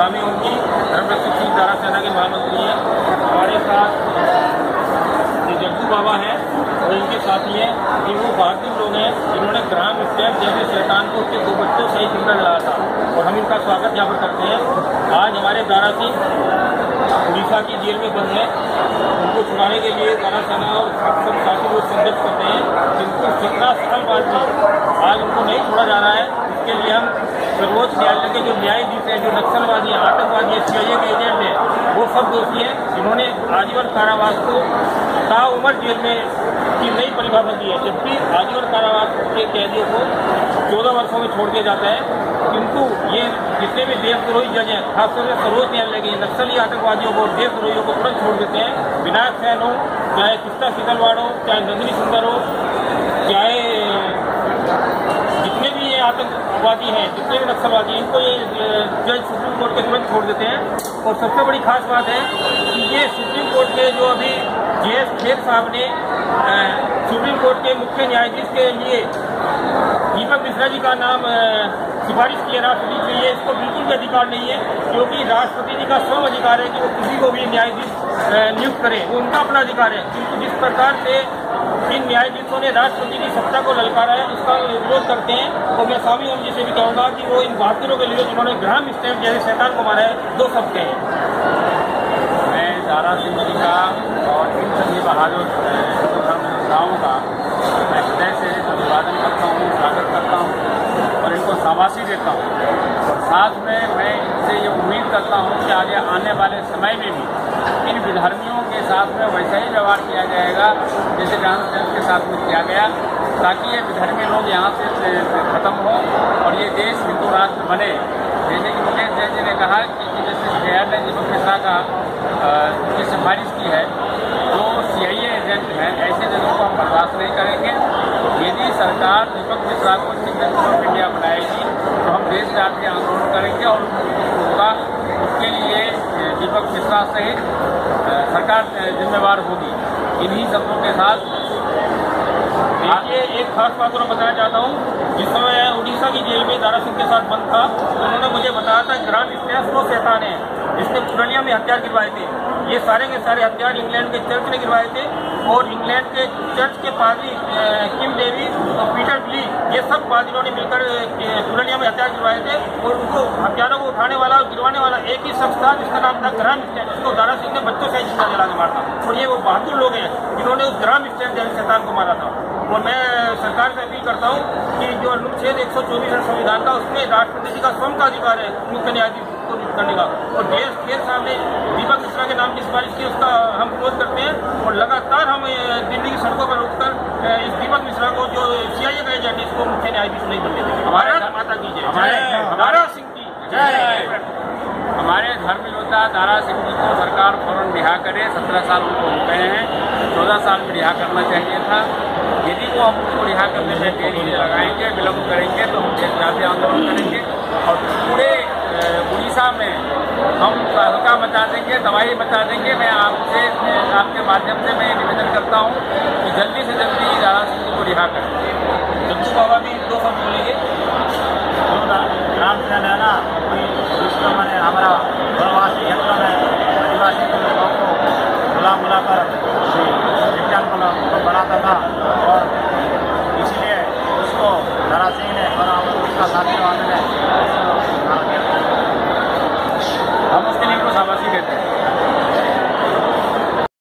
स्वामी उनकी धर्मरक्षक सिंह दारा सेना के महामंत्री हैं। हमारे साथ जग्गू बाबा हैं और इनके साथी हैं कि वो बहादुर लोग हैं जिन्होंने ग्राम स्टैम्प जैसे शैतान को उसके 2 बच्चों से ही जिंदा जलाया था और हम इनका स्वागत यहाँ पर करते हैं। आज हमारे दारा सिंह उड़ीसा की जेल में बंद है। उनको छुड़ाने के लिए दारा सेना और सब साथी लोग संघर्ष करते हैं, जिनको 17 साल बाद भी आज उनको नहीं छोड़ा जा रहा है। इसके लिए हम सर्वोच्च न्यायालय के जो न्यायाधीश हैं, जो नक्सलवादी हैं, आतंकवादी, CIA के एजेंट हैं, वो सब दोषी हैं जिन्होंने आजीवन कारावास को ताउम्र जेल में की नई परिभाषा दी है, जबकि आजीवन कारावास के कैदियों को 14 वर्षों में छोड़ दिया जाता है। किंतु ये जितने भी देशद्रोही जज हैं, खासतौर से सर्वोच्च न्यायालय के नक्सली आतंकवादियों को, देशद्रोहियों को तुरंत छोड़ देते हैं। विनायक सैन हो, चाहे किस्ता सीतलवाड़ हो, चाहे नंदिनी सुंदर हो, चाहे जितने भी ये आतंकवादी हैं, जितने भी नक्सलवादी हैं, इनको ये जज सुप्रीम कोर्ट के तुरंत छोड़ देते हैं। और सबसे बड़ी खास बात है कि ये सुप्रीम कोर्ट के जो अभी JS खेर साहब ने सुप्रीम कोर्ट के मुख्य न्यायाधीश के लिए दीपक मिश्रा जी का नाम सिफारिश किया राष्ट्रपति के लिए, इसको बिल्कुल भी अधिकार नहीं है, क्योंकि राष्ट्रपति जी का स्वयं अधिकार है कि वो किसी को भी न्यायाधीश नियुक्त करें, वो उनका अपना अधिकार है। किंतु जिस प्रकार से इन न्यायाधीशों ने राष्ट्रपति की सत्ता को ललकारा है, उसका विरोध करते हैं। और मैं स्वामी ओम जी से भी कहूँगा कि वो इन बहादुरों के लिए जिन्होंने ग्राम स्टैम्प जैसे शैतान को मारा है, 2 शब्द हैं। मैं दारा सिंह जी का और इन सभी बहादुर धर्मयोद्धाओं का मैं हृदय से अभिवादन करता हूँ, स्वागत करता हूँ और इनको शाबाशी देता हूँ। और साथ में मैं इनसे ये उम्मीद करता हूँ कि आगे आने वाले समय में भी इन विधर्मियों के साथ में वैसा ही व्यवहार किया जाएगा जैसे ग्राम सेवक के साथ में किया गया, ताकि ये विधर्मी लोग यहाँ से खत्म हो और ये देश हिंदू राष्ट्र बने। जैसे कि मुकेश जैन जी ने कहा कि जैसे न्यायालय ने दीपक मिश्रा का की सिफारिश की है, तो CIA एजेंट हैं, ऐसे जगहों को हम बर्दाश्त नहीं करेंगे। यदि सरकार दीपक मिश्रा को चीफ जस्टिस ऑफ इंडिया बनाएगी तो हम देश व्यापी आंदोलन करेंगे और होगा उसके लिए दीपक मिश्रा सहित सरकार जिम्मेवार होगी। इन्हीं शब्दों के साथ देखिए, एक खास बात और बताना चाहता हूँ। जिस समय उड़ीसा की जेल में दारा सिंह के साथ बंद था, तो उन्होंने मुझे बताया था ग्राम स्टैम्प वो शैतान है जिसने पुरनिया में हथियार गिरवाए थे। ये सारे के सारे हथियार इंग्लैंड के चर्च ने गिरवाए थे और इंग्लैंड के चर्च के पादरी किम डेवी और पीटर ब्ली, ये सब पादरियों ने मिलकर पुरनिया में हथियार गिरवाए थे। और उनको हथियारों को उठाने वाला और गिरवाने वाला एक ही शख्स था जिसका नाम था ग्राम स्टैम्प, जिसको दारा सिंह ने बच्चों से जिंदा जला के मारा था। और ये वो बहादुर लोग हैं जिन्होंने उस ग्राम स्टैम्प जैसे शैतान को मारा था। और मैं सरकार से अपील करता हूँ कि जो अनुच्छेद 124 है संविधान का, उसमें राष्ट्रपति जी का स्वयं का अधिकार है मुख्य न्यायाधीश को नियुक्त करने का। और JS खेर साहब ने दीपक मिश्रा के नाम की सिफारिश की, उसका हम विरोध करते हैं। और लगातार हम दिल्ली की सड़कों पर रुककर इस दीपक मिश्रा को, जो CIA का एजेंट, इसको मुख्य न्यायाधीश नहीं बनने देंगे। भारत माता की जय, दारा सिंह की जय। हमारे धर्म योद्धा दारा सिंह जी को सरकार फौरन रिहा करे। 17 साल उनको हो गए हैं, 14 साल में रिहा करना चाहिए था। यदि वो हम उनको रिहा करने में देरी लगाएंगे, विलम्ब करेंगे, तो हम देशव्यापी आंदोलन करेंगे और पूरे उड़ीसा में हम तहलका मचा देंगे, तबाही मचा देंगे। मैं आपसे, आपके माध्यम से मैं निवेदन करता हूँ कि जल्दी